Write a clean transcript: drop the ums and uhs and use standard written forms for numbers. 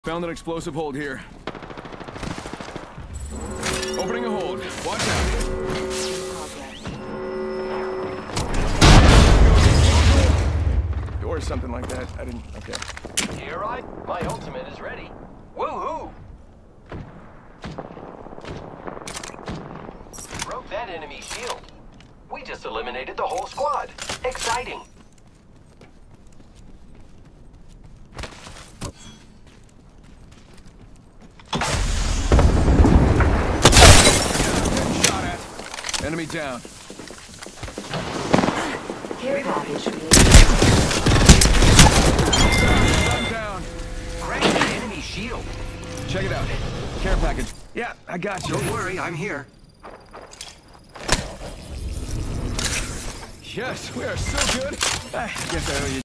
Found an explosive hold here. Opening a hold. Watch out. Or something like that. I didn't... Okay. Here my ultimate is ready. Woohoo! Broke that enemy shield. We just eliminated the whole squad. Exciting. Shot at. Enemy down. Care package. Gun down. Crack the enemy shield. Check it out. Care package. Yeah, I got you. Don't worry, I'm here. Yes, we are so good. I guess I owe you.